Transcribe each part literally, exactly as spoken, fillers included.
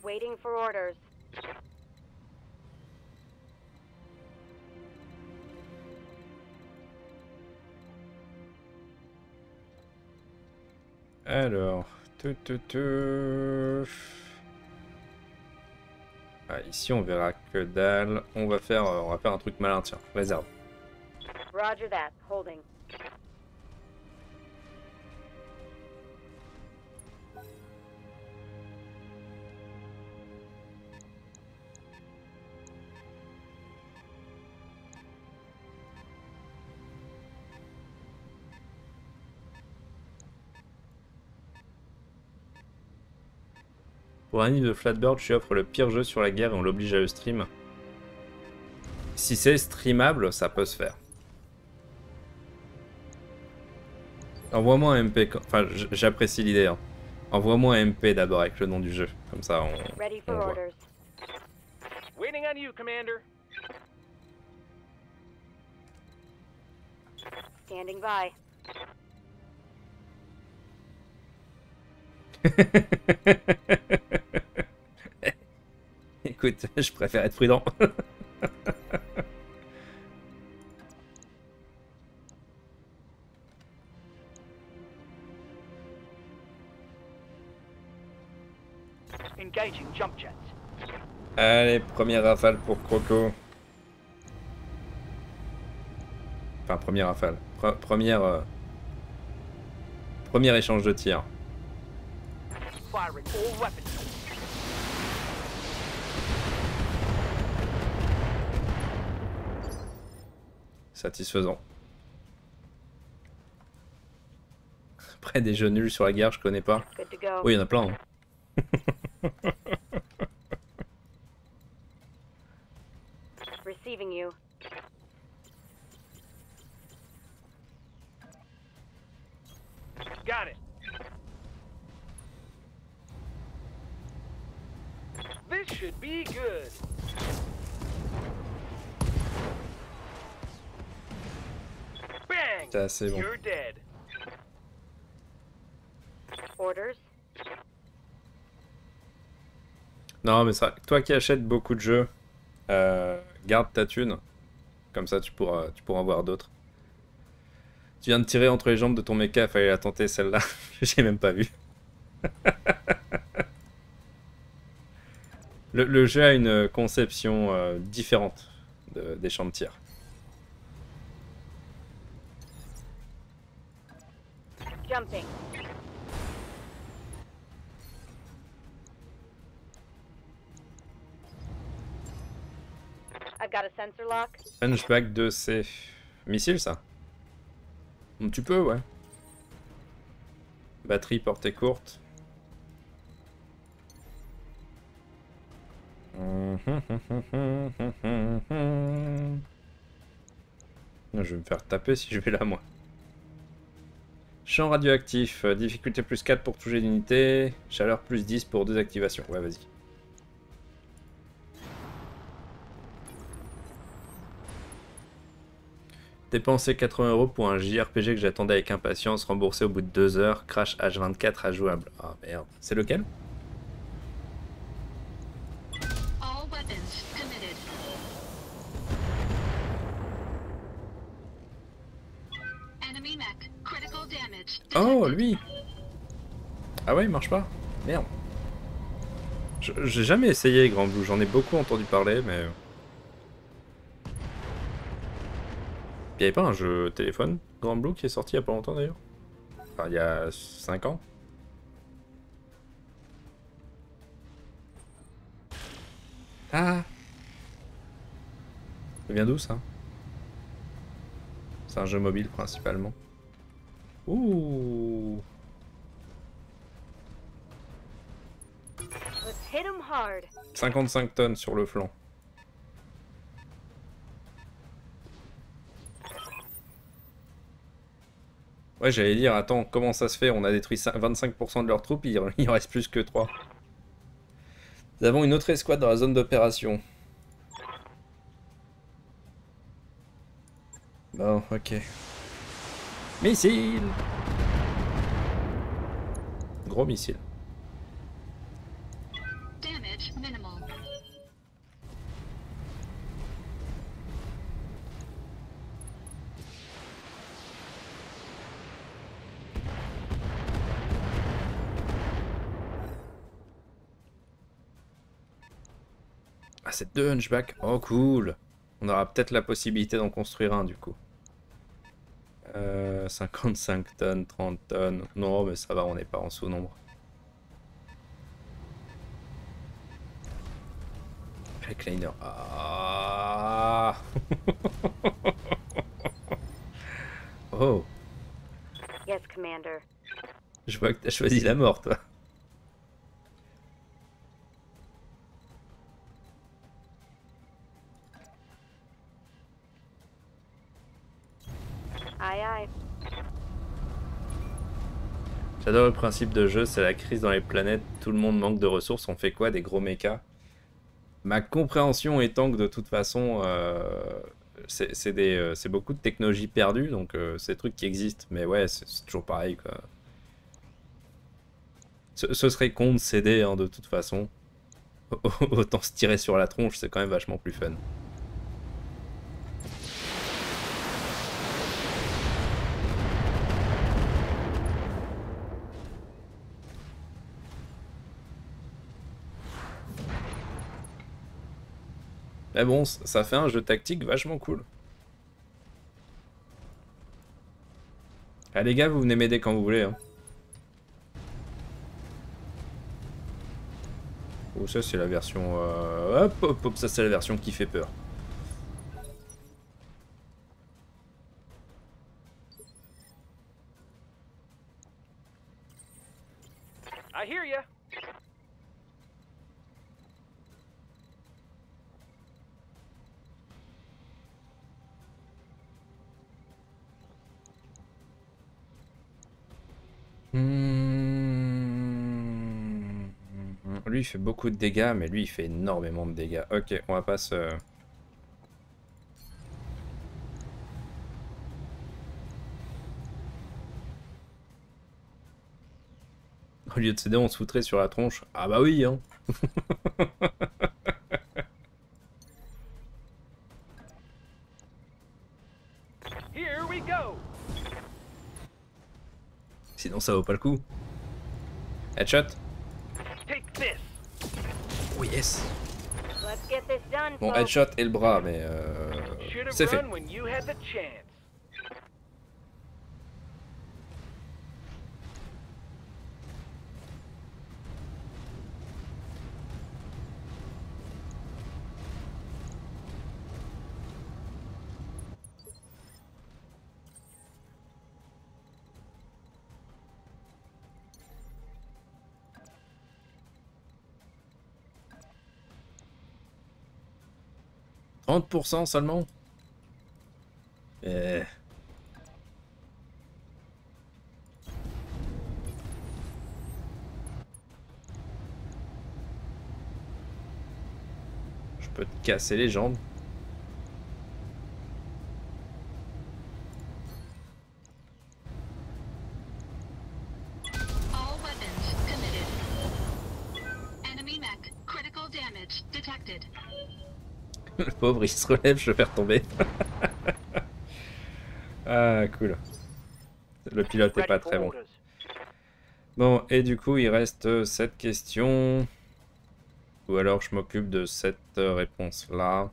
Waiting for orders. Alors, tu, tu, tu. Ah, ici on verra que dalle. On va faire, on va faire un truc malin, tiens, réserve. Roger that. Holding. Pour un livre de Flatbird, je lui offre le pire jeu sur la guerre et on l'oblige à le stream. Si c'est streamable, ça peut se faire. Envoie-moi un M P. Enfin, j'apprécie l'idée. Hein. Envoie-moi un M P d'abord avec le nom du jeu. Comme ça, on, Ready for on voit. orders. Waiting on you, Commander. Standing by. Écoute, je préfère être prudent. Engaging jump jets. Allez, première rafale pour Croco. Enfin, première rafale. Pre première... Euh... Premier échange de tir. Firing all weapons. Satisfaisant. Après, des jeux nuls sur la guerre, je connais pas. Good to go. Oui, il y en a plein. Hein. Receiving you. Got it. This should be good. Bang! C'est assez bon. You're dead. Orders. Non, mais ça, toi qui achètes beaucoup de jeux, euh, garde ta thune. Comme ça, tu pourras, tu pourras en voir d'autres. Tu viens de tirer entre les jambes de ton mecha, fallait la tenter celle-là. J'ai même pas vu. le, le jeu a une conception euh, différente de, des champs de tir. Jumping. I got a sensor lock. Hunchback deux C. Missile, ça? Tu peux, ouais. Batterie portée courte. Je vais me faire taper si je vais là, moi. Champ radioactif. Difficulté plus quatre pour toucher l'unité. Chaleur plus dix pour deux activations. Ouais, vas-y. Dépenser quatre-vingts euros pour un J R P G que j'attendais avec impatience, remboursé au bout de deux heures, crash H vingt-quatre injouable. Ah merde, c'est lequel? All weapons committed. Enemy mech, critical damage. Oh, lui! Ah ouais, il marche pas? Merde. J'ai jamais essayé Grand Blue, j'en ai beaucoup entendu parler, mais... Il n'y avait pas un jeu téléphone, Grand Blue, qui est sorti il n'y a pas longtemps d'ailleurs? Enfin, il y a cinq ans. Ah! Ça vient d'où ça? C'est un jeu mobile principalement. Ouh! Let's hit 'em hard. cinquante-cinq tonnes sur le flanc. Ouais, j'allais dire, attends, comment ça se fait? On a détruit vingt-cinq pour cent de leurs troupes, il en reste plus que trois. Nous avons une autre escouade dans la zone d'opération. Bon, ok. Missile! Gros missile. Damage c'est deux hunchbacks. Oh, cool. On aura peut-être la possibilité d'en construire un, du coup. Euh, cinquante-cinq tonnes, trente tonnes. Non, mais ça va, on n'est pas en sous-nombre. Recliner. Ah. Oh. Yes, Commander. Je vois que t'as choisi la mort, toi. Aye, aye. J'adore le principe de jeu, c'est la crise dans les planètes, tout le monde manque de ressources, on fait quoi? Des gros mechas? Ma compréhension étant que de toute façon, euh, c'est c'est des, euh, c'est beaucoup de technologie perdue, donc euh, c'est des trucs qui existent, mais ouais, c'est c'est toujours pareil, quoi. Ce, ce serait con de céder, hein, de toute façon. Autant se tirer sur la tronche, c'est quand même vachement plus fun. Mais bon, ça fait un jeu tactique vachement cool. Ah les gars, vous venez m'aider quand vous voulez. Hein. Oh, ça c'est la version... Euh... Hop, hop, hop, ça c'est la version qui fait peur. I hear ya. Hmm. Lui il fait beaucoup de dégâts, mais lui il fait énormément de dégâts. Ok, on va pas se... Au lieu de céder, on se foutrait sur la tronche. Ah bah oui, hein. Here we go. Sinon ça vaut pas le coup. Headshot. Take this. Oh yes. Let's get this done, Bon, folks. headshot et le bras, mais euh, Should have c'est fait. run when you had the chance. trente pour cent seulement. Eh. Je peux te casser les jambes. All weapons committed. Enemy mech. Critical damage detected. Le pauvre, il se relève, je le fais retomber. Ah, cool. Le pilote est Ready pas for très bon. orders. Bon, et du coup, il reste cette question. Ou alors, je m'occupe de cette réponse-là.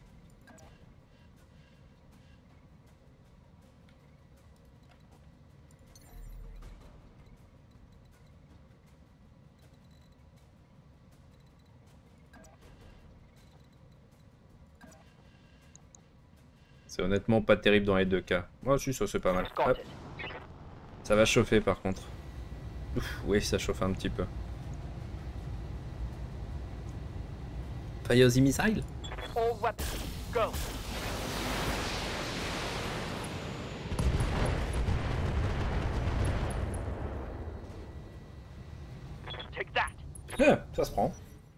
C'est honnêtement pas terrible dans les deux cas. Moi aussi, ça c'est pas mal. Got Hop. it. Ça va chauffer par contre. Ouf, oui, ça chauffe un petit peu. Fire the missile? All weapons, go. Take that. Ah, ça se prend.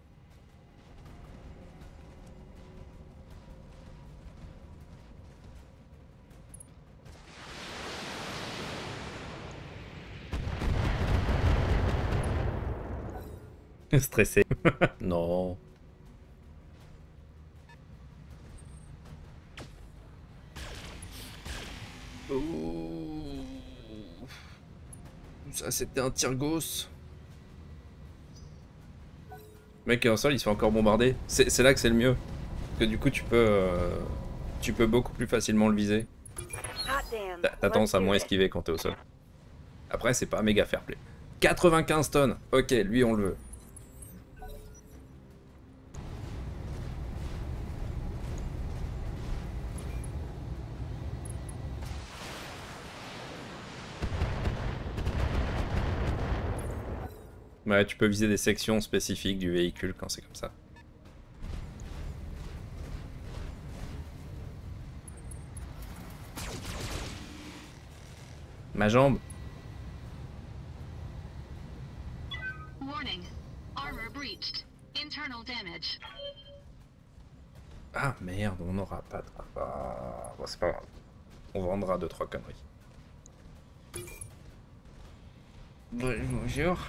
Stressé. Non. Ouh. Ça c'était un tir gauche. Le mec qui est au sol, il se fait encore bombarder. C'est c'est là que c'est le mieux. Parce que du coup, tu peux, euh, tu peux beaucoup plus facilement le viser. Hot damn. T'as t'as tendance à Let's do moins it. esquiver quand t'es au sol. Après, c'est pas méga fair play. quatre-vingt-quinze tonnes. Ok, lui, on le veut. Ouais, tu peux viser des sections spécifiques du véhicule quand c'est comme ça. Ma jambe. Warning. Armor breached. Internal damage. Ah merde, on n'aura pas de... Ah, bon, c'est pas grave. On vendra deux trois conneries. Bonjour.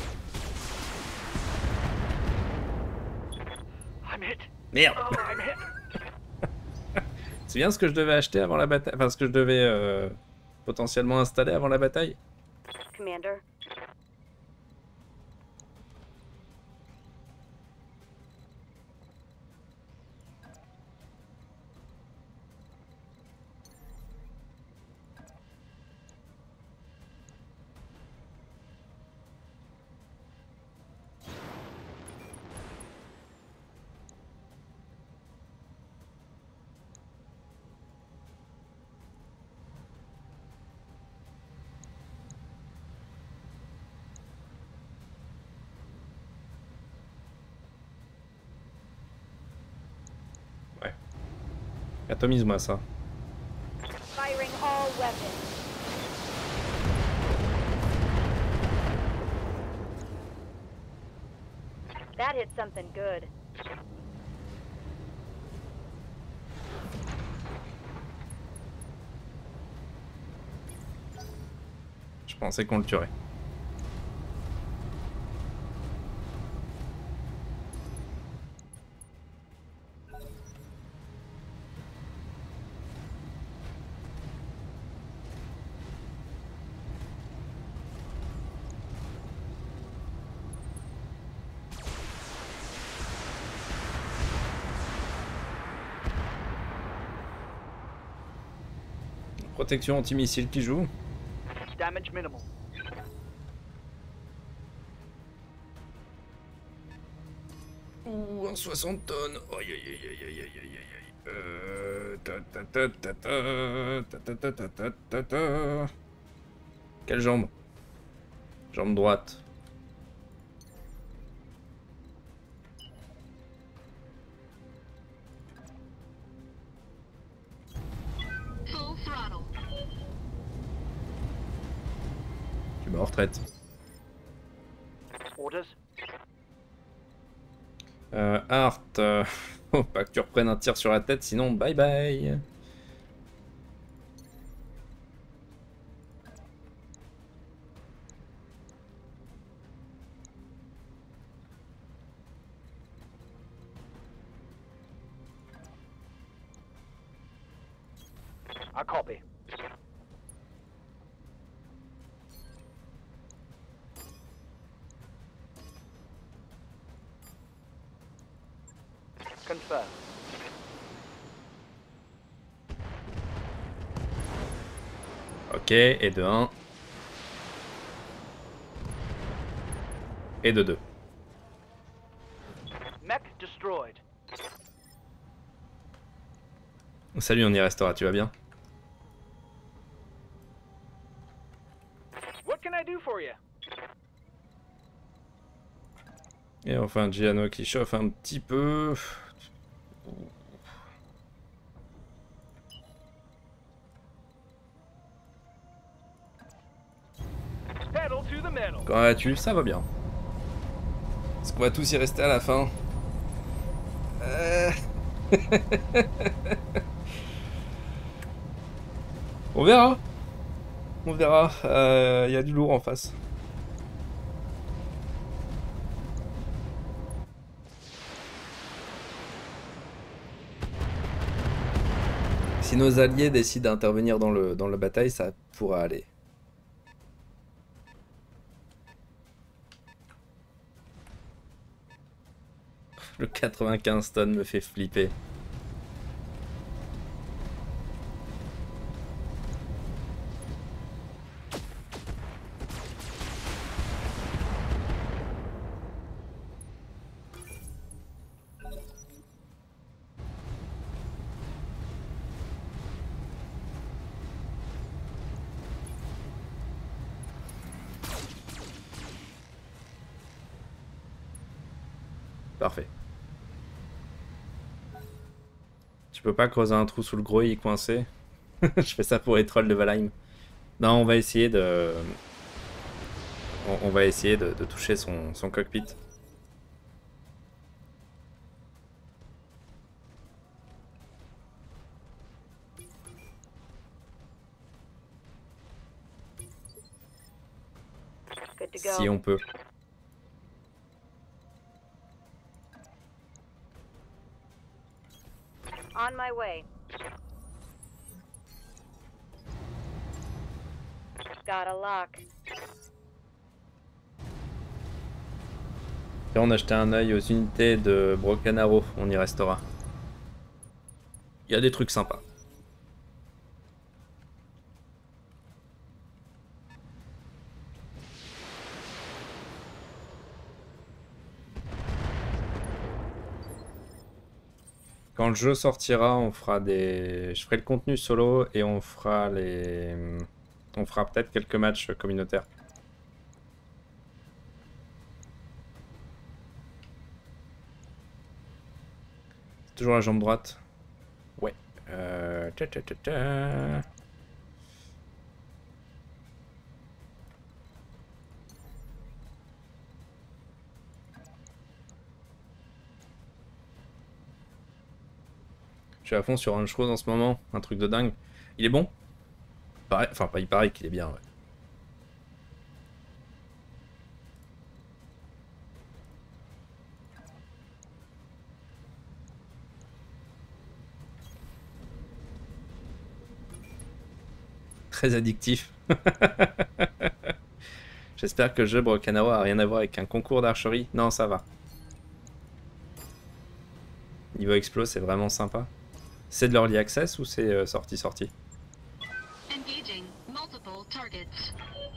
I'm hit. Merde. Oh, I'm hit. C'est bien ce que je devais acheter avant la bataille. Enfin, ce que je devais euh, potentiellement installer avant la bataille. Commander. Ouais. Atomise-moi ça. Firing all weapons. That hit something good. Je pensais qu'on le tuerait. Protection anti-missile qui joue. Damage minimal. Ouh, un soixante tonnes. Aïe aïe aïe aïe aïe aïe aïe aïe. Euh... ta ta ta ta ta ta ta ta ta ta ta. Quelle jambe? Jambe droite. Full throttle. Tu m'as en retraite. Orders. Euh, Art, euh, faut pas que tu reprennes un tir sur la tête, sinon bye bye. I copy. Confirm. Ok, et de un. Et de deux. Mech destroyed. Salut, on y restera, tu vas bien? What can I do for you? Et enfin, Giano qui chauffe un petit peu. Pedal to the metal. Quand vas-tu? Ça va bien. Est-ce qu'on va tous y rester à la fin? Euh... On verra. On verra. Il euh, y a du lourd en face. Si nos alliés décident d'intervenir dans le dans la bataille, ça pourra aller. Le quatre-vingt-quinze tonnes me fait flipper. Parfait. Tu peux pas creuser un trou sous le gros, il est coincé. Je fais ça pour les trolls de Valheim. Non, on va essayer de... On, on va essayer de, de toucher son, son cockpit. Good to go. Si on peut. On my way. Got a lock. Et on a jeté un œil aux unités de Broken Arrow, on y restera. Il y a des trucs sympas. Quand le jeu sortira, on fera des... Je ferai le contenu solo et on fera les... On fera peut-être quelques matchs communautaires. C'est toujours la jambe droite. Ouais. Euh... tcha, tcha, tcha, tcha. Je suis à fond sur un Rose en ce moment, un truc de dingue. Il est bon? Pareil, enfin, pas il paraît qu'il est bien, ouais. Très addictif. J'espère que le jeu Broken Arrow a rien à voir avec un concours d'archerie. Non, ça va. Niveau explo, c'est vraiment sympa. C'est de l'early access ou c'est euh, sorti sorti? Engaging multiple targets.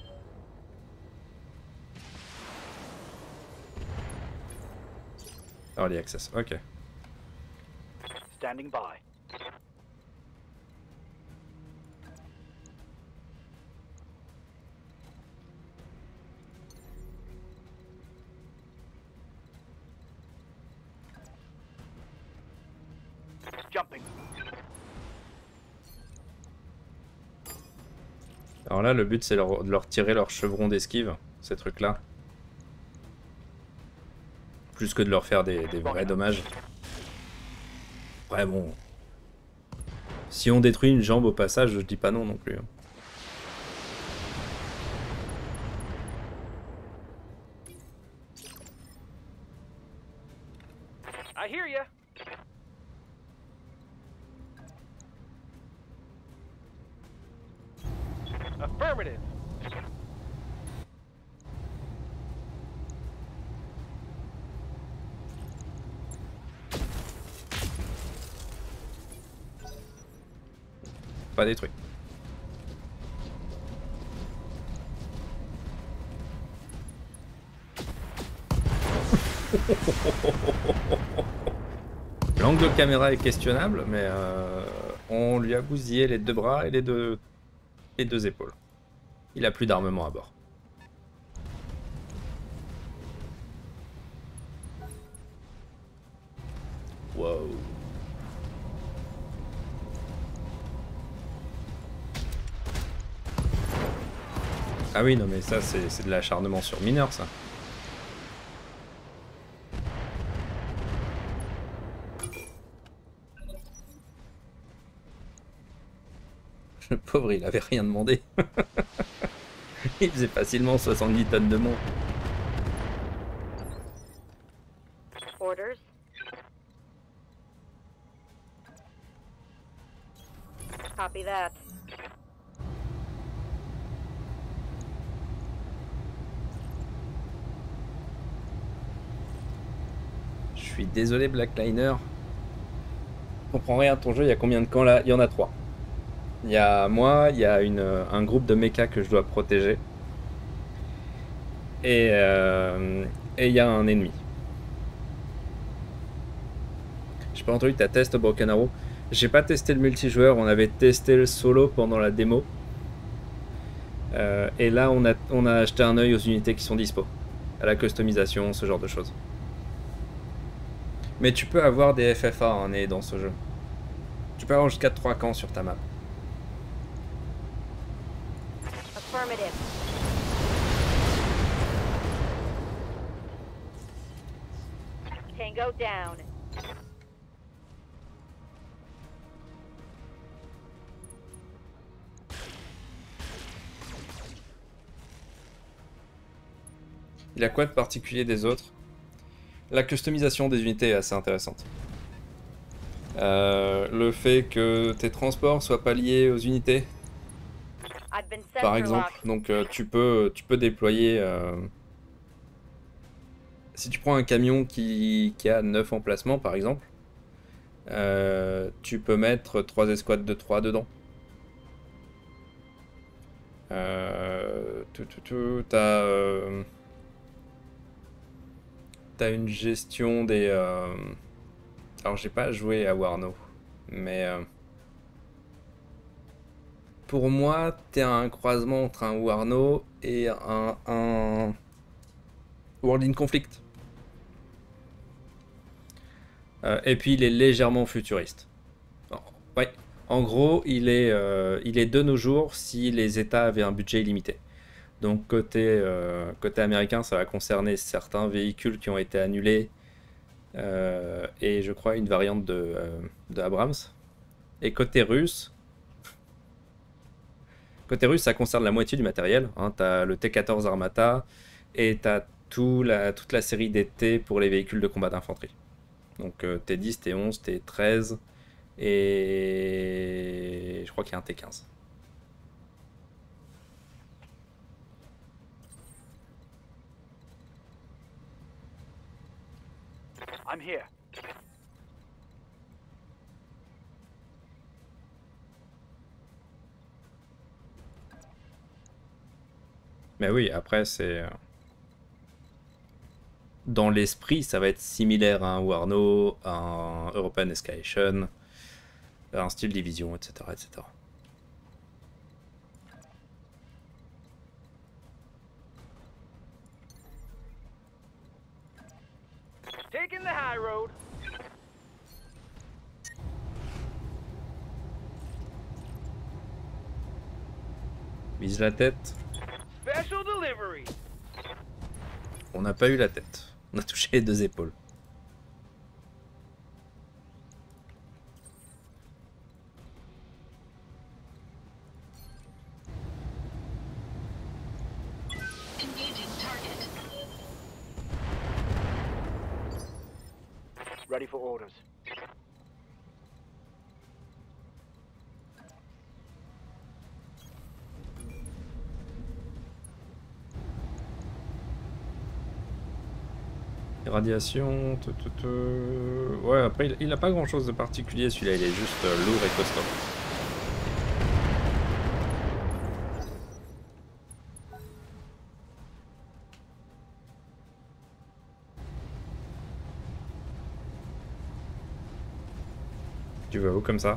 Early access, ok. Standing by. Jumping. Alors là, le but c'est leur, de leur tirer leur chevron d'esquive, ces trucs-là. Plus que de leur faire des, des vrais dommages. Ouais, bon. Si on détruit une jambe au passage, je dis pas non non plus. I hear ya. Affirmative. Pas détruit. L'angle de caméra est questionnable, mais euh, on lui a bousillé les deux bras et les deux, les deux épaules. Il a plus d'armement à bord. Wow. Ah oui, non mais ça c'est de l'acharnement sur mineur ça. Le pauvre, il avait rien demandé. Il faisait facilement soixante-dix tonnes de monts. Orders. Copy that. Je suis désolé, Blackliner. Je comprends rien à ton jeu, il y a combien de camps là? Il y en a trois. Il y a moi, il y a une, un groupe de mechas que je dois protéger. Et euh, et il y a un ennemi. J'ai pas entendu ta test Broken Arrow. J'ai pas testé le multijoueur, on avait testé le solo pendant la démo. Euh, et là, on a, on a acheté un œil aux unités qui sont dispo. À la customisation, ce genre de choses. Mais tu peux avoir des F F A hein, nés dans ce jeu. Tu peux avoir jusqu'à trois camps sur ta map. Affirmative. Tango down. Il a quoi de particulier des autres? La customisation des unités est assez intéressante. Euh, le fait que tes transports soient pas liés aux unités, I've been par sensor exemple. locked. Donc euh, tu peux, tu peux déployer... euh, Si tu prends un camion qui, qui a neuf emplacements, par exemple, euh, tu peux mettre trois escouades de trois dedans. Euh, tout, tout, tout, t'as... euh, T'as une gestion des... euh, Alors j'ai pas joué à Warno, mais... euh, Pour moi, t'es un croisement entre un Warno et un, un... World in Conflict. Euh, et puis il est légèrement futuriste. Oh, ouais. En gros, il est, euh, il est de nos jours si les États avaient un budget illimité. Donc côté, euh, côté américain, ça va concerner certains véhicules qui ont été annulés euh, et je crois une variante de, euh, de Abrams. Et côté russe, côté russe, ça concerne la moitié du matériel. Hein. Tu as le T quatorze Armata et tu as tout la, toute la série des T pour les véhicules de combat d'infanterie. Donc euh, T dix, T onze, T treize et je crois qu'il y a un T quinze. I'm here. Mais oui, après c'est... Dans l'esprit, ça va être similaire à un Warno, à un European Escalation, à un style Division, et cetera et cetera. Taking the high road. Vise la tête. Special delivery. On n'a pas eu la tête. On a touché les deux épaules. Engaging target. Ready for orders. Radiation, tout, tout, tout. Ouais, après il, il a pas grand chose de particulier celui-là, il est juste euh, lourd et costaud. Tu vas où comme ça?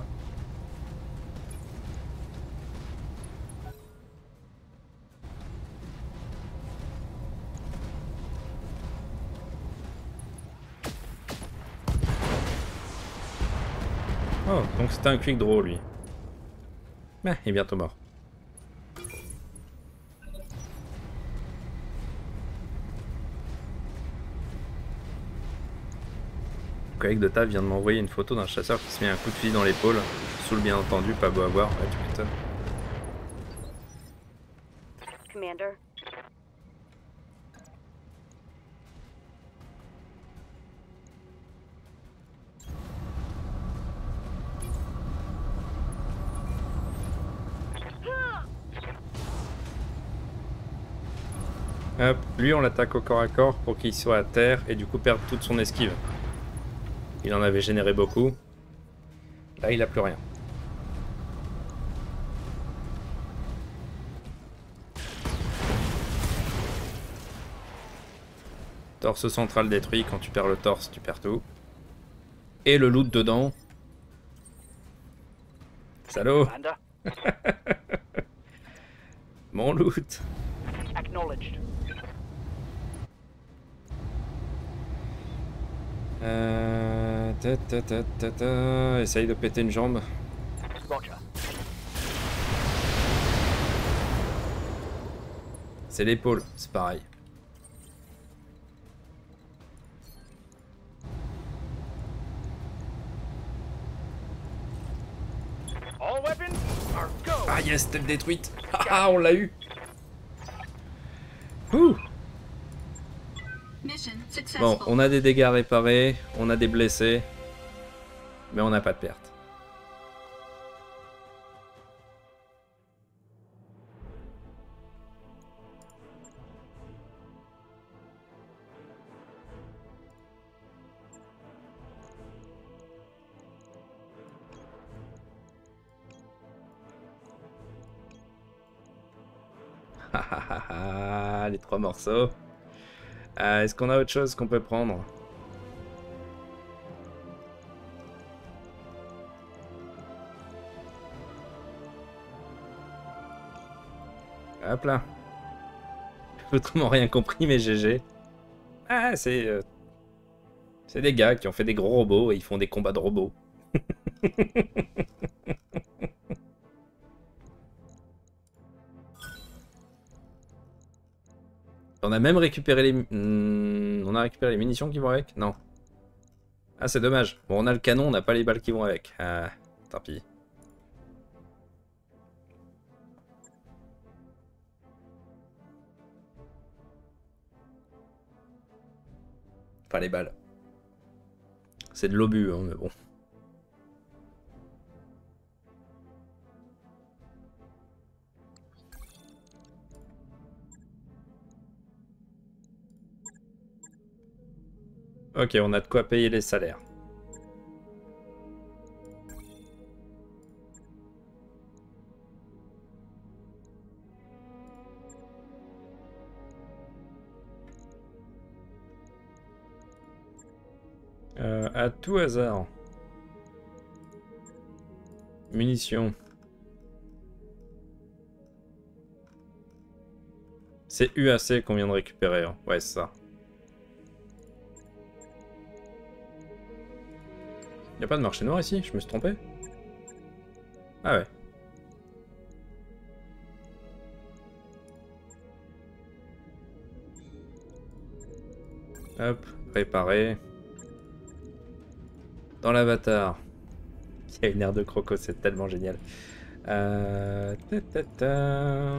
Oh, donc c'était un quick draw lui. Mais il est bientôt mort. Le collègue de table vient de m'envoyer une photo d'un chasseur qui se met un coup de fusil dans l'épaule. Sous le bien entendu, pas beau à voir, ouais, tu m'étonnes. Commander. Hop, lui on l'attaque au corps à corps pour qu'il soit à terre et du coup perdre toute son esquive. Il en avait généré beaucoup. Là, il a plus rien. Torse central détruit. Quand tu perds le torse, tu perds tout. Et le loot dedans. Salaud. Commander, Mon loot. acknowledged. Euh... Ta, ta, ta, ta, ta. Essaye de péter une jambe. Roger. C'est l'épaule, c'est pareil. All weapons are go. Ah yes, tête détruite. Ah, on l'a eu. Ouh. Mission successful. Bon, on a des dégâts réparés, on a des blessés, mais on n'a pas de perte. Les trois morceaux. Euh, Est-ce qu'on a autre chose qu'on peut prendre? Hop là. J'ai autrement rien compris, mais G G. Ah, c'est... Euh, c'est des gars qui ont fait des gros robots et ils font des combats de robots. On a même récupéré les... Hmm, on a récupéré les munitions qui vont avec? Non. Ah, c'est dommage. Bon, on a le canon, on n'a pas les balles qui vont avec. Ah, tant pis. Pas les balles. C'est de l'obus, hein, mais bon. Ok, on a de quoi payer les salaires. Euh, à tout hasard. Munitions. C'est U A C qu'on vient de récupérer. Hein. Ouais, c'est ça. Y'a pas de marché noir ici? Je me suis trompé? Ah ouais. Hop, réparer. Dans l'avatar. Il y a une aire de croco, c'est tellement génial. Euh... ta, ta, ta.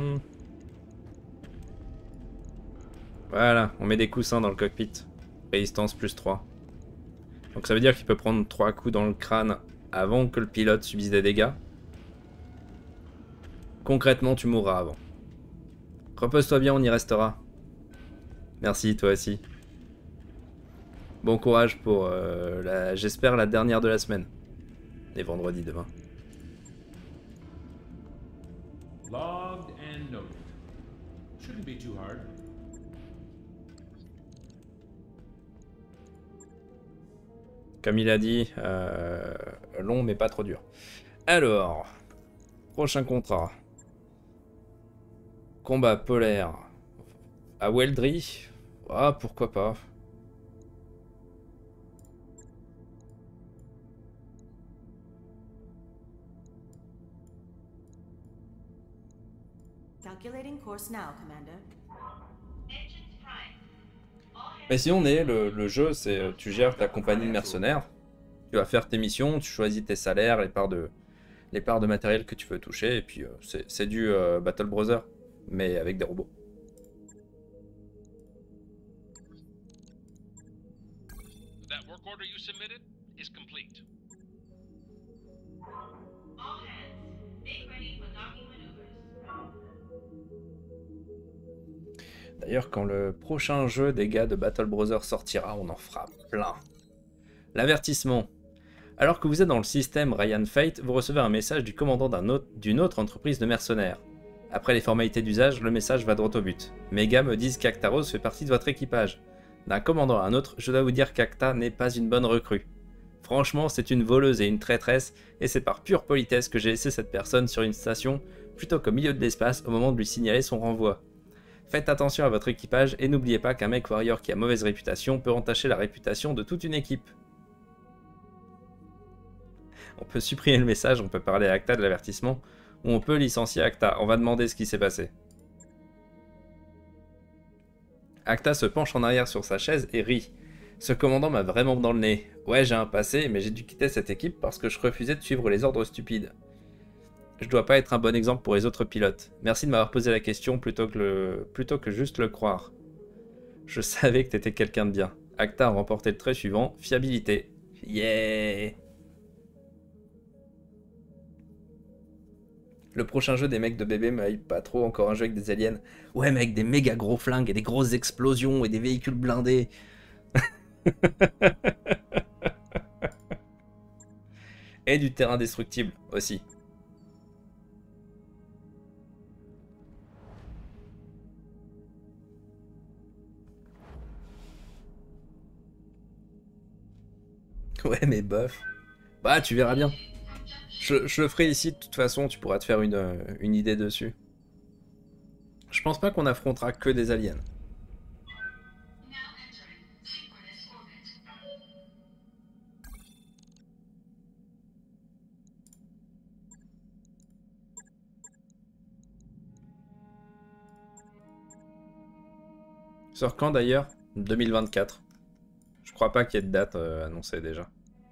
Voilà, on met des coussins dans le cockpit. Résistance plus trois. Donc ça veut dire qu'il peut prendre trois coups dans le crâne avant que le pilote subisse des dégâts. Concrètement, tu mourras avant. Repose-toi bien, on y restera. Merci, toi aussi. Bon courage pour, euh, la, j'espère, la dernière de la semaine. Et vendredi demain. Logged and noted. Shouldn't be too hard. Comme il a dit, euh, long mais pas trop dur. Alors, prochain contrat. Combat polaire. À Weldry. Ah, pourquoi pas. Calculating course now, Commander. Engines prime. All hands Mais si on est, le, le jeu, c'est euh, tu gères ta compagnie de mercenaires, tu vas faire tes missions, tu choisis tes salaires, les parts de, les parts de matériel que tu veux toucher, et puis euh, c'est c'est du euh, Battle Brother, mais avec des robots. That work order you submitted is complete. all hands. Make ready for docking maneuvers. D'ailleurs, quand le prochain jeu des gars de Battle Brother sortira, on en fera plein. L'avertissement. Alors que vous êtes dans le système Ryan Fate, vous recevez un message du commandant d'un autre- d'une autre entreprise de mercenaires. Après les formalités d'usage, le message va droit au but. Mes gars me disent qu'Acta Rose fait partie de votre équipage. D'un commandant à un autre, je dois vous dire qu'Acta n'est pas une bonne recrue. Franchement, c'est une voleuse et une traîtresse, et c'est par pure politesse que j'ai laissé cette personne sur une station plutôt qu'au milieu de l'espace au moment de lui signaler son renvoi. Faites attention à votre équipage et n'oubliez pas qu'un mec warrior qui a mauvaise réputation peut entacher la réputation de toute une équipe. On peut supprimer le message, on peut parler à Acta de l'avertissement, ou on peut licencier Acta. On va demander ce qui s'est passé. Acta se penche en arrière sur sa chaise et rit. Ce commandant m'a vraiment dans le nez. Ouais, j'ai un passé, mais j'ai dû quitter cette équipe parce que je refusais de suivre les ordres stupides. Je dois pas être un bon exemple pour les autres pilotes. Merci de m'avoir posé la question plutôt que, le... plutôt que juste le croire. Je savais que t'étais quelqu'un de bien. Acta a remporté le trait suivant, fiabilité. Yeah! Le prochain jeu des mecs de bébé me hype pas trop, encore un jeu avec des aliens. Ouais, mais avec des méga gros flingues et des grosses explosions et des véhicules blindés. Et du terrain destructible aussi. Ouais, mais bof. Bah, tu verras bien. Je, je le ferai ici, de toute façon, tu pourras te faire une, une idée dessus. Je pense pas qu'on affrontera que des aliens. Sort quand d'ailleurs? deux mille vingt-quatre. Je crois pas qu'il y ait de date euh, annoncée déjà.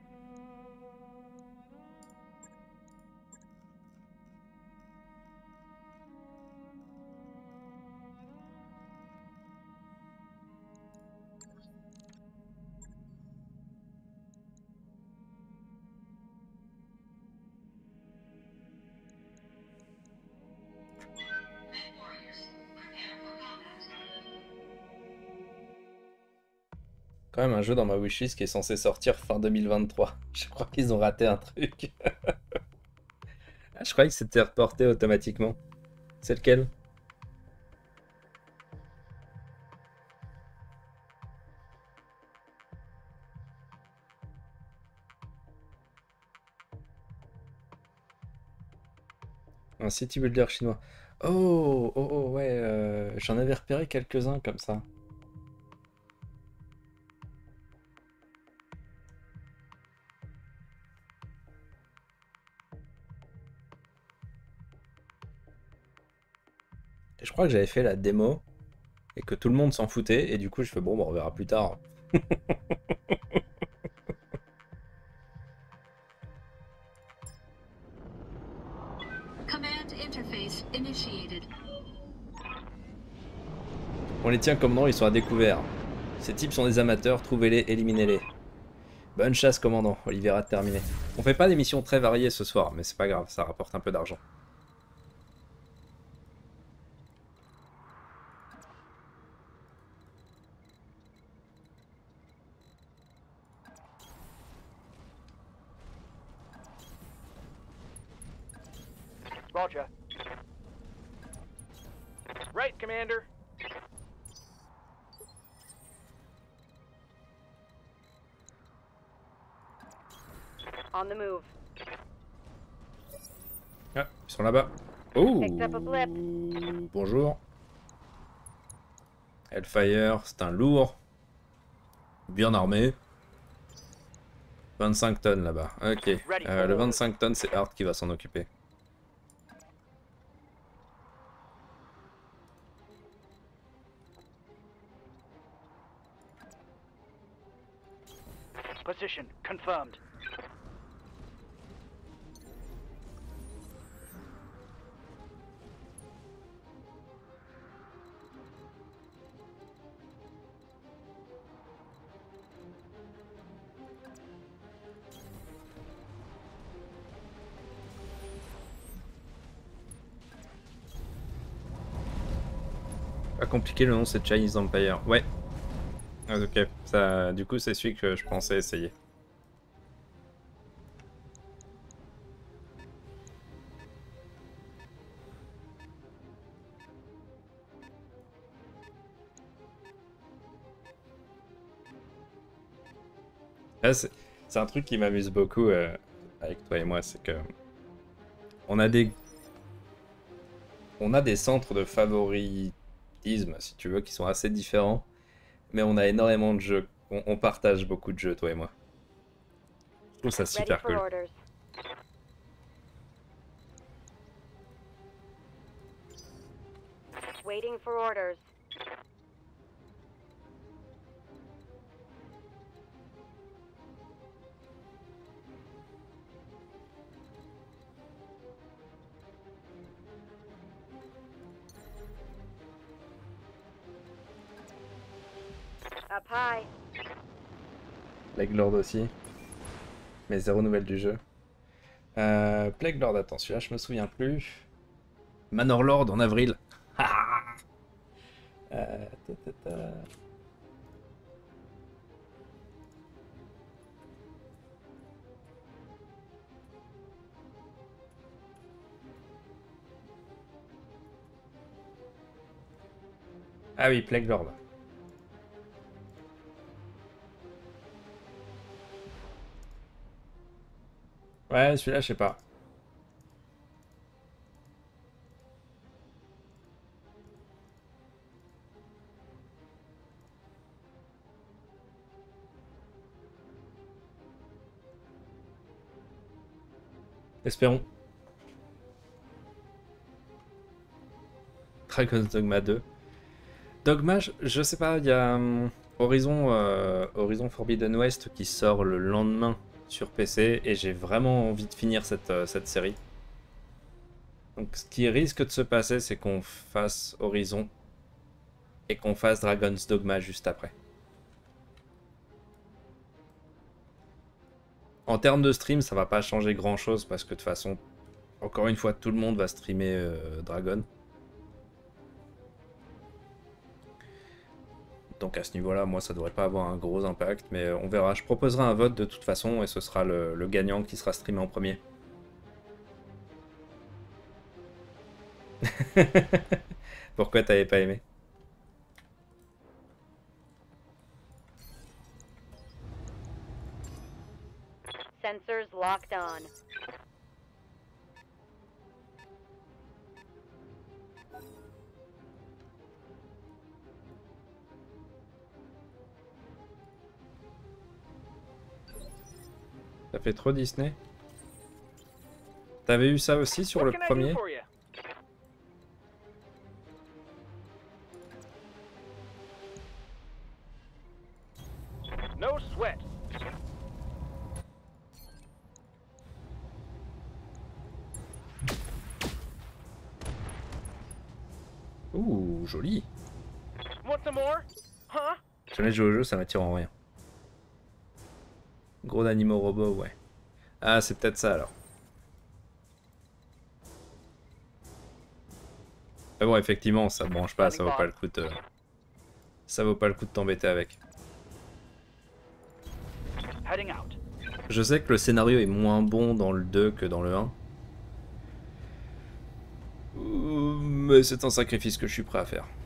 Quand même un jeu dans ma wishlist qui est censé sortir fin deux mille vingt-trois. Je crois qu'ils ont raté un truc. Ah, je croyais que c'était reporté automatiquement. C'est lequel? Un city builder chinois. Oh, oh, oh, ouais, euh, j'en avais repéré quelques-uns comme ça. Et je crois que j'avais fait la démo et que tout le monde s'en foutait et du coup je fais bon, bon on verra plus tard. Command interface initiated. On les tient commandant, ils sont à découvert. Ces types sont des amateurs, trouvez-les, éliminez-les. Bonne chasse commandant, Olivera terminé. On fait pas des missions très variées ce soir, mais c'est pas grave, ça rapporte un peu d'argent. Roger. Right, Commander. On the move. Ah, ils sont là-bas. Oh, Picked up a blip. bonjour. Hellfire, c'est un lourd. Bien armé. vingt-cinq tonnes là-bas. Ok. Euh, le vingt-cinq tonnes, c'est Hart qui va s'en occuper. Position confirmed. Pas compliqué, le nom c'est Chinese Empire. Ouais. Ah, ok. Ça, du coup, c'est celui que je pensais essayer. Là, c'est c'est un truc qui m'amuse beaucoup euh, avec toi et moi, c'est que on a des on a des centres de favoritisme, si tu veux, qui sont assez différents, mais on a énormément de jeux. On, on partage beaucoup de jeux, toi et moi. Je trouve ça Ready super for cool. orders. Waiting for orders. Up high. Plague Lord aussi. Mais zéro nouvelle du jeu. Euh, Plague Lord, attends, celui-là je me souviens plus. Manor Lord en avril. euh, ta, ta, ta. Ah oui, Plague Lord. Ouais, celui-là, je sais pas. Espérons. Dragon's Dogma deux. Dogma, je, je sais pas, il y a hum, Horizon, euh, Horizon Forbidden West qui sort le lendemain sur P C et j'ai vraiment envie de finir cette, euh, cette série. Donc ce qui risque de se passer, c'est qu'on fasse Horizon et qu'on fasse Dragon's Dogma juste après. En termes de stream, ça va pas changer grand chose parce que de toute façon, encore une fois, tout le monde va streamer euh, Dragon. Donc à ce niveau-là, moi, ça devrait pas avoir un gros impact, mais on verra. Je proposerai un vote de toute façon et ce sera le, le gagnant qui sera streamé en premier. Pourquoi t'avais pas aimé? Sensors locked on. Ça fait trop Disney. T'avais eu ça aussi sur What le can I do premier? for you? No sweat. Ouh, joli. Want some more? Huh? Jamais joué au jeu, ça m'attire en rien. Gros animaux robots, ouais. Ah, c'est peut-être ça alors. Mais bon, effectivement, ça branche pas, ça vaut pas le coup de... Ça vaut pas le coup de t'embêter avec. Heading out. Je sais que le scénario est moins bon dans le deux que dans le un. Euh, Mais c'est un sacrifice que je suis prêt à faire.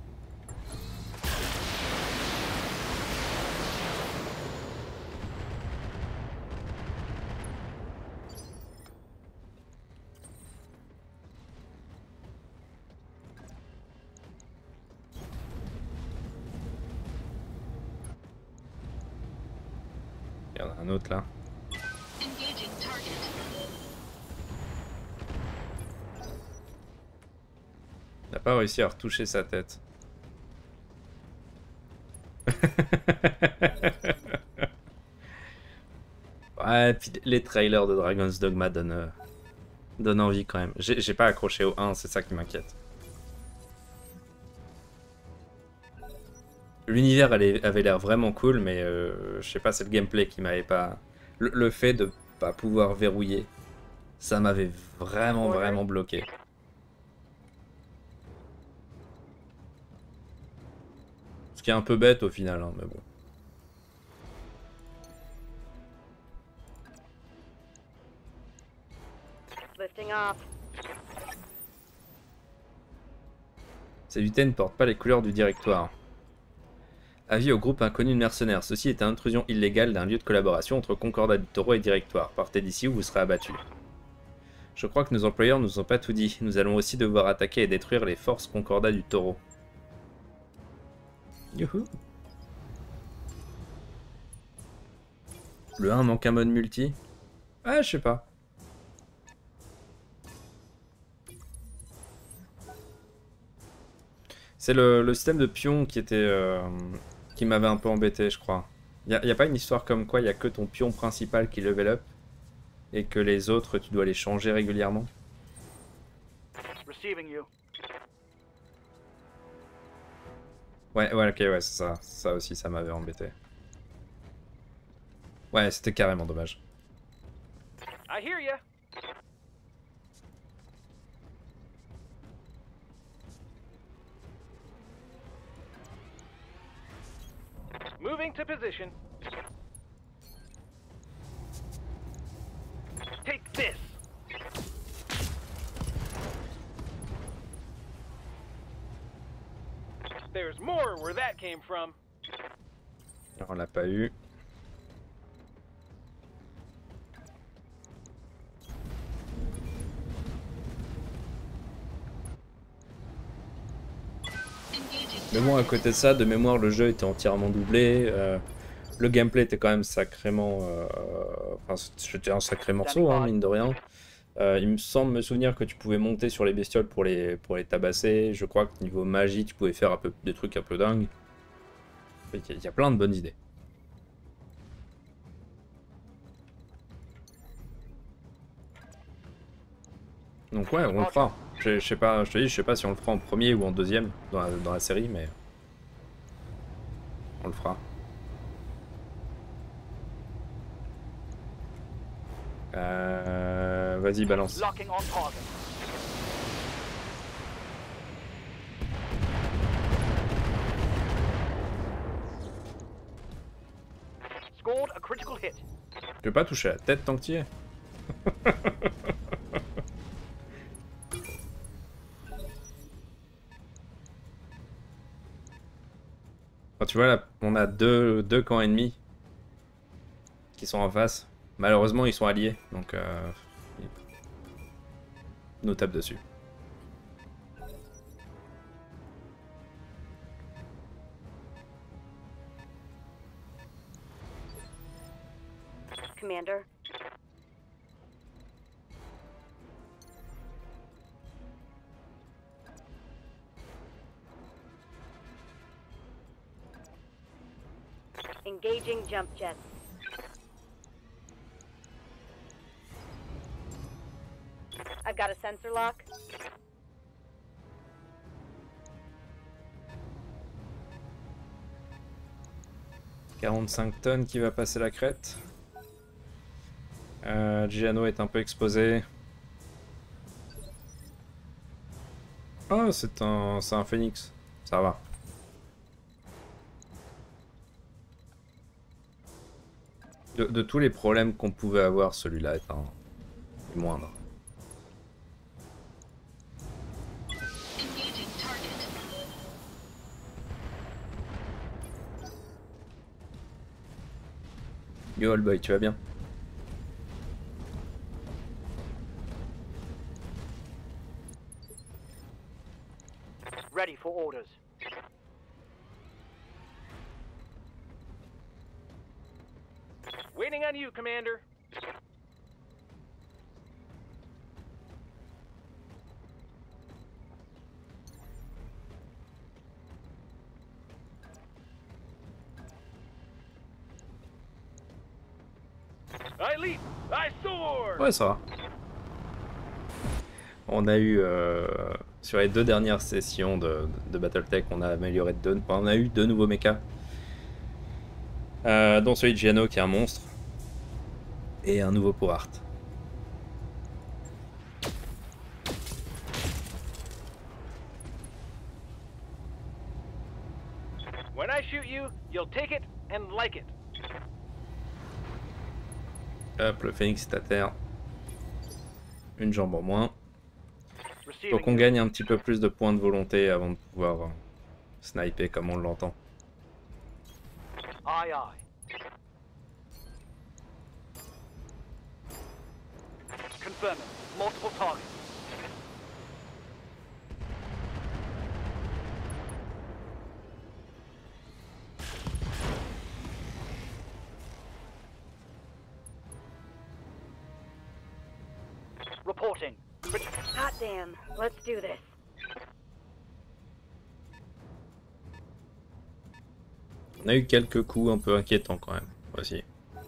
Il y en a un autre là. Engaging target. Il n'a pas réussi à retoucher sa tête. Ouais, puis les trailers de Dragon's Dogma donnent, euh, donnent envie quand même. J'ai j'ai pas accroché au un, c'est ça qui m'inquiète. L'univers avait l'air vraiment cool, mais euh, je sais pas, c'est le gameplay qui m'avait pas... Le, le fait de pas pouvoir verrouiller, ça m'avait vraiment, vraiment bloqué. Ce qui est un peu bête au final, hein, mais bon. Lifting off. Ces huitaines ne portent pas les couleurs du directoire. Avis au groupe inconnu de mercenaires. Ceci est une intrusion illégale d'un lieu de collaboration entre Concordat du Taureau et Directoire. Partez d'ici ou vous serez abattus. Je crois que nos employeurs ne nous ont pas tout dit. Nous allons aussi devoir attaquer et détruire les forces Concordat du Taureau. Youhou. Le un manque un mode multi? Ah, je sais pas. C'est le, le système de pion qui était euh, qui m'avait un peu embêté, je crois. Il n'y a, a pas une histoire comme quoi il n'y a que ton pion principal qui level up et que les autres, tu dois les changer régulièrement? Receiving you. Ouais, ouais, ok, ouais, c'est ça. Ça aussi, ça m'avait embêté. Ouais, c'était carrément dommage. I hear ya. Moving to position. Take this. There's more where that came from. On l'a pas eu. Mais bon, à côté de ça, de mémoire, le jeu était entièrement doublé. Euh, le gameplay était quand même sacrément... Euh, enfin, c'était un sacré morceau, hein, mine de rien. Euh, il me semble me souvenir que tu pouvais monter sur les bestioles pour les, pour les tabasser. Je crois que niveau magie, tu pouvais faire un peu, des trucs un peu dingues. Il y, a, il y a plein de bonnes idées. Donc ouais, on le fera. Je, je sais pas, je te dis, je sais pas si on le fera en premier ou en deuxième dans la, dans la série, mais on le fera. Euh, Vas-y, balance. Locking on target. Scored a critical hit. Tu peux pas toucher la tête tant que tu y es. Enfin, tu vois là, on a deux, deux camps ennemis qui sont en face. Malheureusement, ils sont alliés, donc euh, ils nous tapent dessus. Commander. Engaging jump jets. I've got a sensor lock. quarante-cinq tonnes qui va passer la crête. Euh, Giano est un peu exposé. Oh, c'est un, c'est un phénix. Ça va. De, de tous les problèmes qu'on pouvait avoir, celui-là est un est moindre. Engaging target. Yo, All Boy, tu vas bien? Ready for orders. Waiting on you, Commander. I leap! I soar! Ouais, ça va. On a eu, euh, sur les deux dernières sessions de, de Battletech, on a amélioré deux, enfin, on a eu deux nouveaux mechas. Euh, dont celui de Giano qui est un monstre. Et un nouveau pour Art. When I shoot you, you'll take it and like it. Hop, le phénix est à terre. Une jambe en moins. Receiving Faut qu'on you. gagne un petit peu plus de points de volonté avant de pouvoir euh, sniper comme on l'entend. Aye, aye. Confirming. Multiple targets. Reporting. Hot damn. Let's do this. On a eu quelques coups un peu inquiétants quand même, aussi.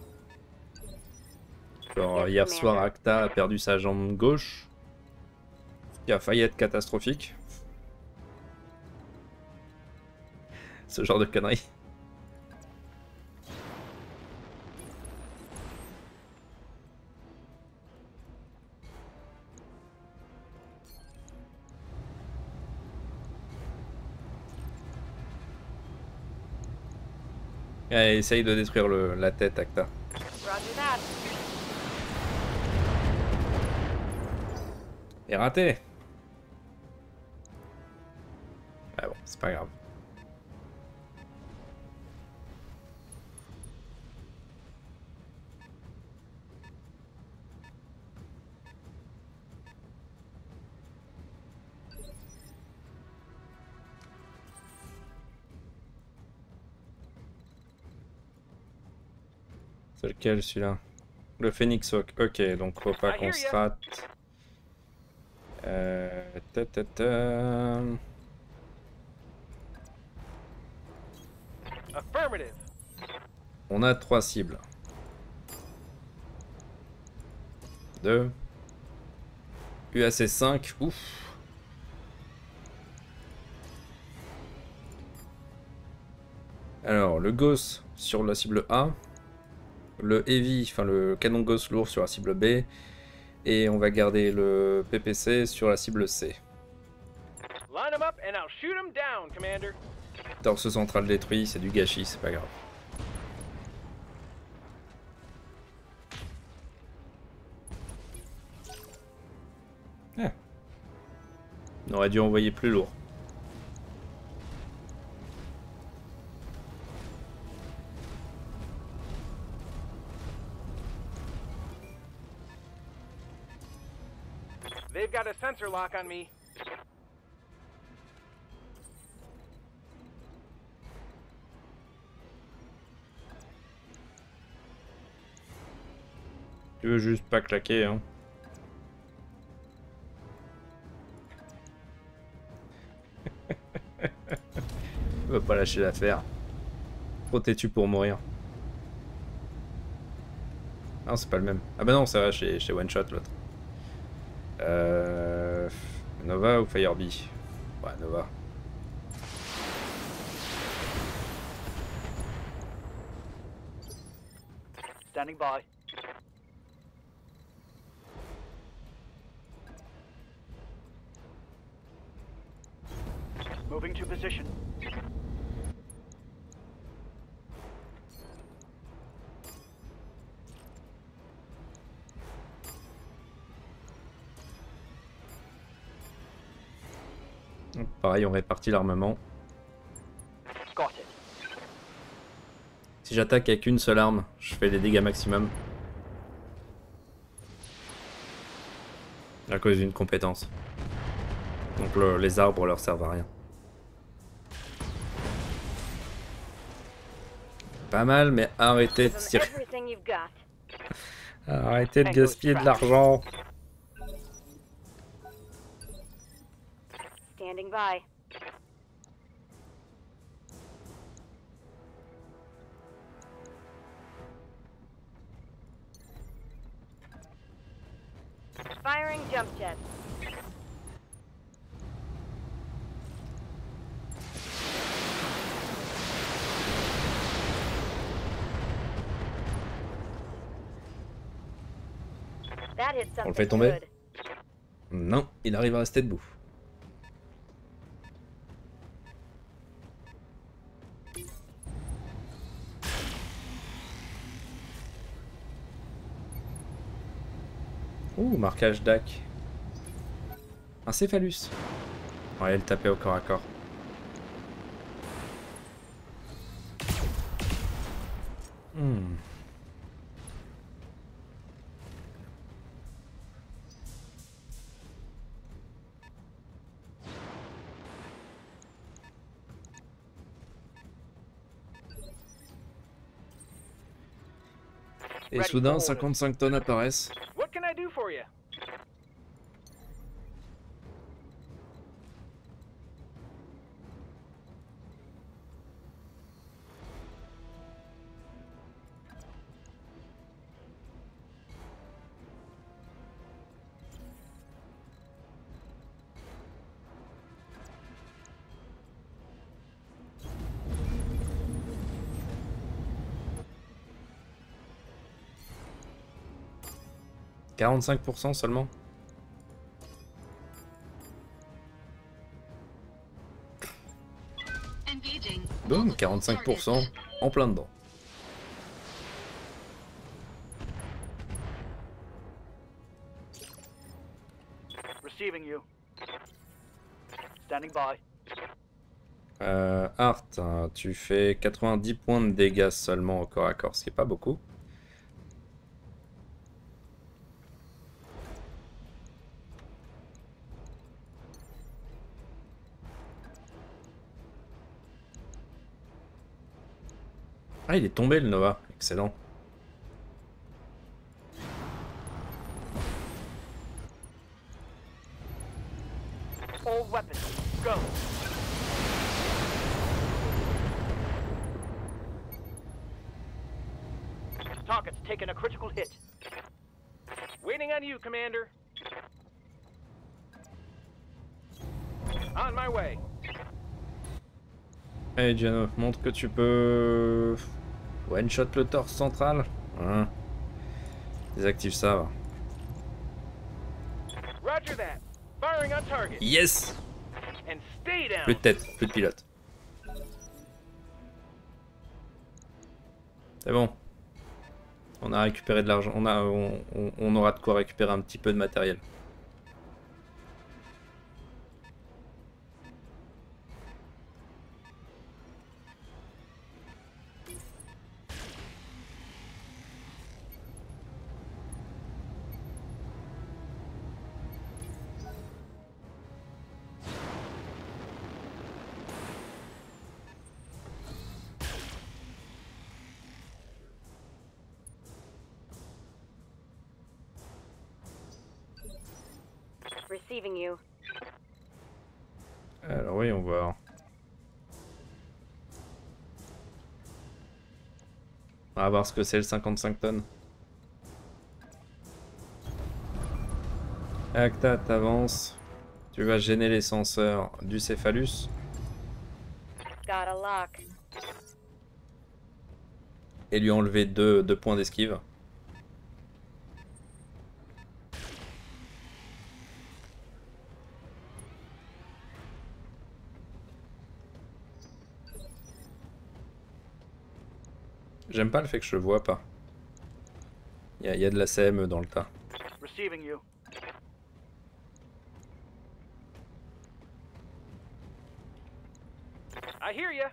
Genre, hier soir, Acta a perdu sa jambe gauche, ce qui a failli être catastrophique. Ce genre de conneries. Allez, essaye de détruire le, la tête, Acta. Roger that. Et raté. Ah bon, c'est pas grave. C'est lequel celui-là? Le Phoenix Hawk. Ok, donc faut pas qu'on se rate. Euh... Ta, ta, ta. Affirmative. On a trois cibles. Deux. U A C cinq. Ouf. Alors, le Gauss sur la cible A. Le Heavy, enfin le canon Gauss lourd sur la cible B. Et on va garder le P P C sur la cible C. Line them up and I'll shoot them down, Commander. Torse central détruit, c'est du gâchis, c'est pas grave. Ah. On aurait dû envoyer plus lourd. They've got a sensor lock on me. Tu veux juste pas claquer, hein. On va pas lâcher l'affaire. Trop têtu pour mourir. Non, c'est pas le même. Ah bah non, ça va chez, chez One Shot l'autre. Euh... Nova ou Firebee? Ouais, Nova. Standing by. Moving to position. Pareil, on répartit l'armement. Got it. Si j'attaque avec une seule arme, je fais les dégâts maximum. À cause d'une compétence. Donc le, les arbres leur servent à rien. Pas mal, mais arrêtez de tirer. Everything you've got. Arrêtez de gaspiller de l'argent. Standing by. Firing jump jets. That hit On le something fait tomber? good. Non, il arrive à rester debout. Ouh, marquage D A C. Un céphalus. On va aller le taper au corps à corps. Hmm. Et soudain, cinquante-cinq tonnes apparaissent. What can I do for you? quarante-cinq pour cent seulement. Engaging. Boum, multiple quarante-cinq pour cent targets. en plein dedans. Receiving you. Standing by. Euh, Art, hein, tu fais quatre-vingt-dix points de dégâts seulement au corps à corps, ce qui est pas beaucoup. Ah, il est tombé le Nova, excellent. All weapons, go. Target's taken a critical hit. Waiting on you, Commander. On my way. Allez Giano, montre que tu peux one-shot le torse central. Hein. Désactive ça. Va. Roger that. Firing on target. Yes. And stay down. Plus de tête, plus de pilote. C'est bon. On a récupéré de l'argent. On, a, on, on, on aura de quoi récupérer un petit peu de matériel. Receiving you. Alors oui, on va voir. On va voir ce que c'est le cinquante-cinq tonnes. Acta, t'avances. Tu vas gêner les senseurs du céphalus. Got a lock. Et lui enlever deux, deux points d'esquive. J'aime pas le fait que je le vois pas. Il y, y a de la C M E dans le tas. Receiving you. I hear ya.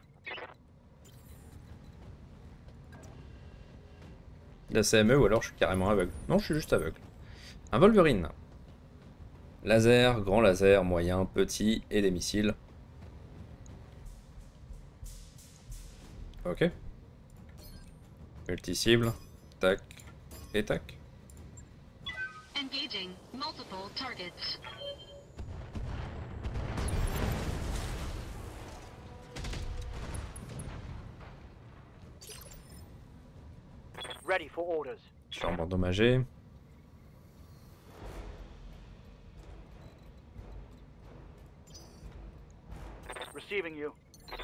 De la C M E ou alors je suis carrément aveugle. Non, je suis juste aveugle. Un Wolverine. Laser, grand laser, moyen, petit et des missiles. Ok. Multi-cible. Tac. Et tac. Engaging multiple targets. Ready for orders. Chambre endommagée. Receiving you.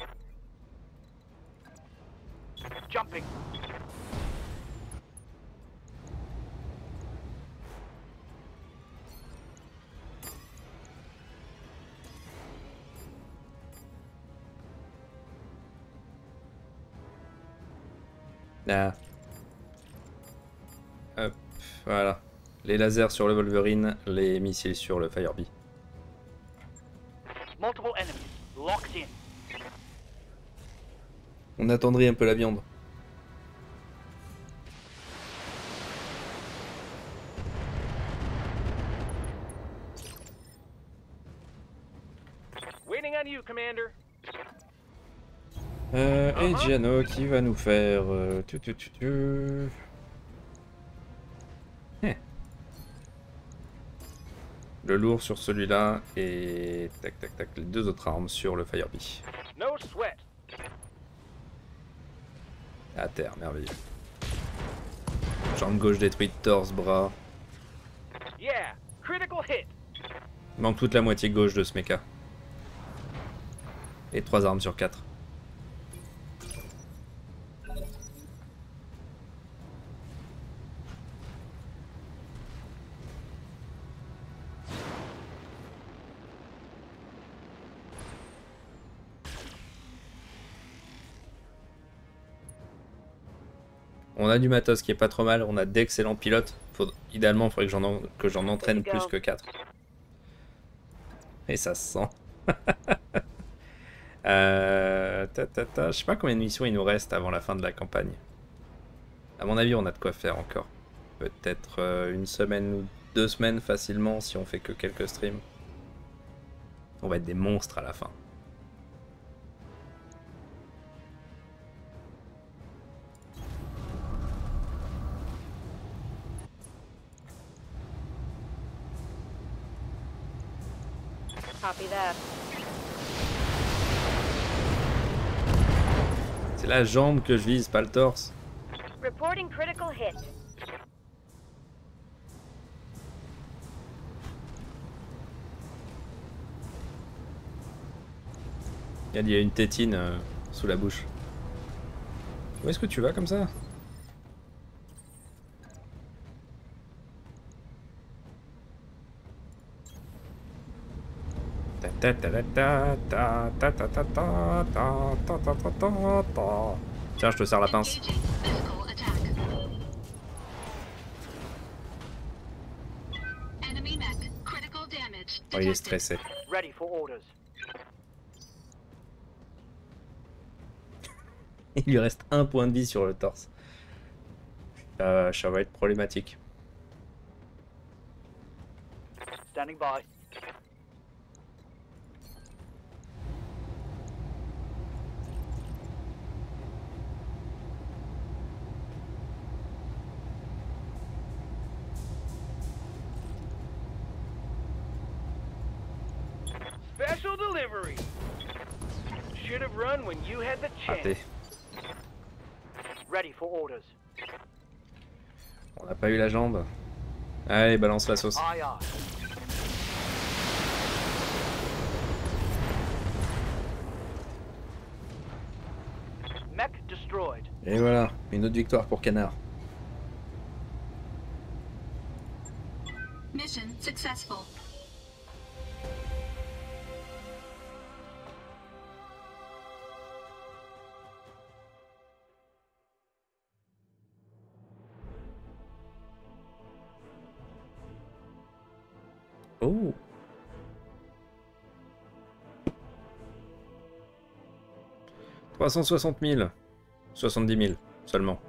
Jumping. Ah. Hop, voilà. Les lasers sur le Wolverine, les missiles sur le Firebee. Multiple enemies. Locked in. On attendrit un peu la viande. Giano qui va nous faire... Euh, tu, tu, tu, tu. Eh. Le lourd sur celui-là et tac tac tac les deux autres armes sur le Firebee. No sweat. À terre, merveilleux. Jambe gauche détruite, torse, bras. Yeah, critical hit. Il manque toute la moitié gauche de ce mecha. Et trois armes sur quatre. On a du matos qui est pas trop mal, on a d'excellents pilotes. Faut, idéalement, il faudrait que j'en en, que j'en entraîne plus que quatre. Et ça se sent. euh, ta, ta, ta. Je sais pas combien de missions il nous reste avant la fin de la campagne. À mon avis, on a de quoi faire encore. Peut-être euh, une semaine ou deux semaines facilement si on fait que quelques streams. On va être des monstres à la fin. Copy that. C'est la jambe que je vise, pas le torse. Reporting critical hit. Regarde, il y a une tétine euh, sous la bouche. Où est-ce que tu vas comme ça? Ta ta ta ta ta ta ta ta ta ta ta ta ta ta ta. Tiens, je te sers la pince. Engaging physical attack. Enemy mech. Critical damage. Oh, il est detected. stressé. Ready for orders. Il lui reste un point de vie sur le torse. Euh, ça va être problématique. Standing by. Special delivery. Should have run when you had the chance. Raté. Ready for orders. On n'a pas eu la jambe. Allez, balance la sauce. Aye aye. Mech destroyed. Et voilà, une autre victoire pour Canard. Mission successful. Oh. trois cent soixante mille. soixante-dix mille seulement.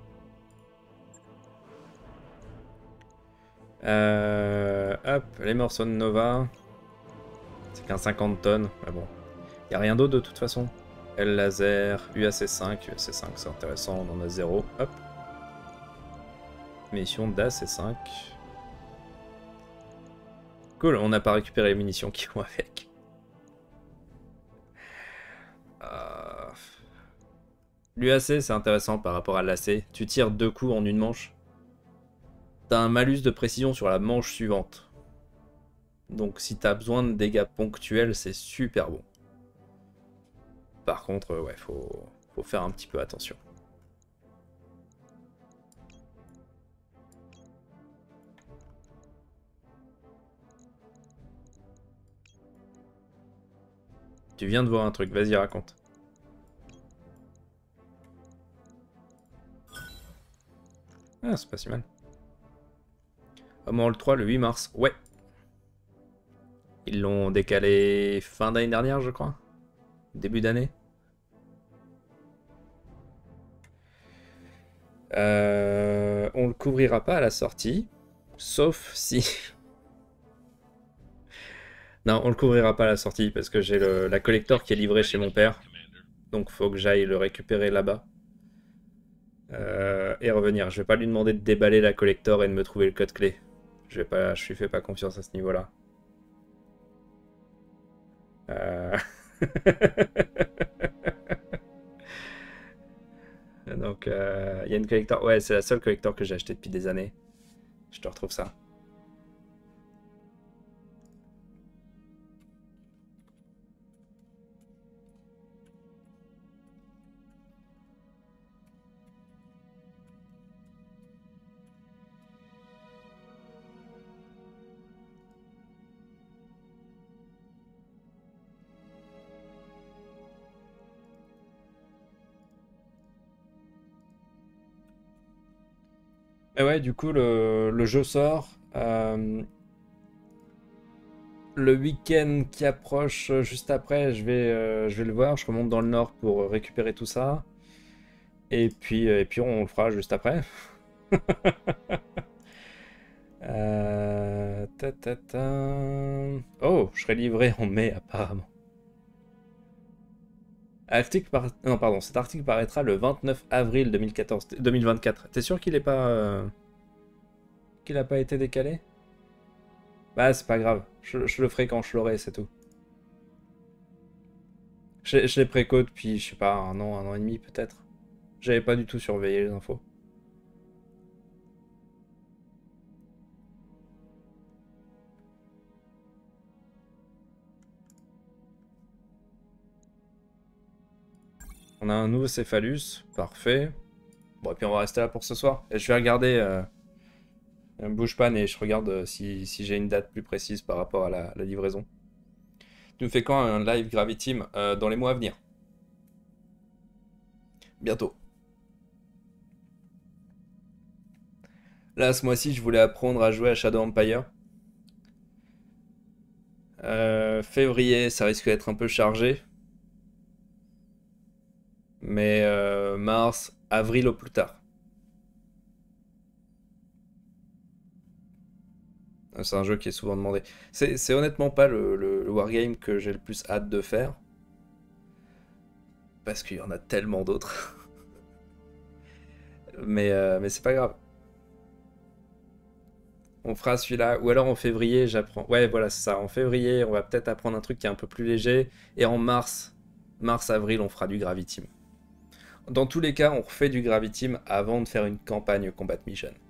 Euh, hop, les morceaux de Nova. C'est qu'un cinquante tonnes. Mais bon. Il n'y a rien d'autre de toute façon. L laser, U A C cinq. U A C cinq c'est intéressant, on en a zéro. Hop. Munitions d'A C cinq. Cool, on n'a pas récupéré les munitions qui vont avec. Euh... L'U A C c'est intéressant par rapport à l'A C. Tu tires deux coups en une manche. T'as un malus de précision sur la manche suivante. Donc si t'as besoin de dégâts ponctuels, c'est super bon. Par contre, ouais, faut, faut faire un petit peu attention. Tu viens de voir un truc, vas-y raconte. Ah, c'est pas si mal. Homeworld trois le huit mars, ouais. Ils l'ont décalé fin d'année dernière, je crois. Début d'année. Euh, on le couvrira pas à la sortie, sauf si... Non, on le couvrira pas à la sortie parce que j'ai la collector qui est livrée chez mon père. Donc faut que j'aille le récupérer là-bas. Euh, et revenir. Je vais pas lui demander de déballer la collector et de me trouver le code clé. Je vais pas, je lui fais pas confiance à ce niveau-là. Euh... Donc, il euh, y a une collector. Ouais, c'est la seule collector que j'ai achetée depuis des années. Je te retrouve ça. Et ouais, du coup, le, le jeu sort. Euh, le week-end qui approche juste après, je vais, euh, je vais le voir. Je remonte dans le nord pour récupérer tout ça. Et puis, et puis on le fera juste après. euh, ta, ta, ta. Oh, je serai livré en mai apparemment. Article par... Non, pardon, cet article paraîtra le vingt-neuf avril deux mille quatorze... deux mille vingt-quatre. T'es sûr qu'il est pas... Euh... qu'il a pas été décalé? Bah, c'est pas grave. Je, je le ferai quand je l'aurai, c'est tout. Je, je l'ai préco depuis, je sais pas, un an, un an et demi peut-être. J'avais pas du tout surveillé les infos. On a un nouveau céphalus, parfait. Bon, et puis on va rester là pour ce soir. Et je vais regarder... Euh... Bouge pas, et je regarde euh, si, si j'ai une date plus précise par rapport à la, la livraison. Tu nous fais quand un live Gravity Team euh, dans les mois à venir? Bientôt. Là, ce mois-ci, je voulais apprendre à jouer à Shadow Empire. Euh, février, ça risque d'être un peu chargé. Mais euh, mars, avril au plus tard. C'est un jeu qui est souvent demandé. C'est honnêtement pas le, le, le wargame que j'ai le plus hâte de faire. Parce qu'il y en a tellement d'autres. mais euh, mais c'est pas grave. On fera celui-là. Ou alors en février, j'apprends. Ouais, voilà, c'est ça. En février, on va peut-être apprendre un truc qui est un peu plus léger. Et en mars, mars-avril, on fera du Gravity Team. Dans tous les cas, on refait du Gravity Team avant de faire une campagne Combat Mission.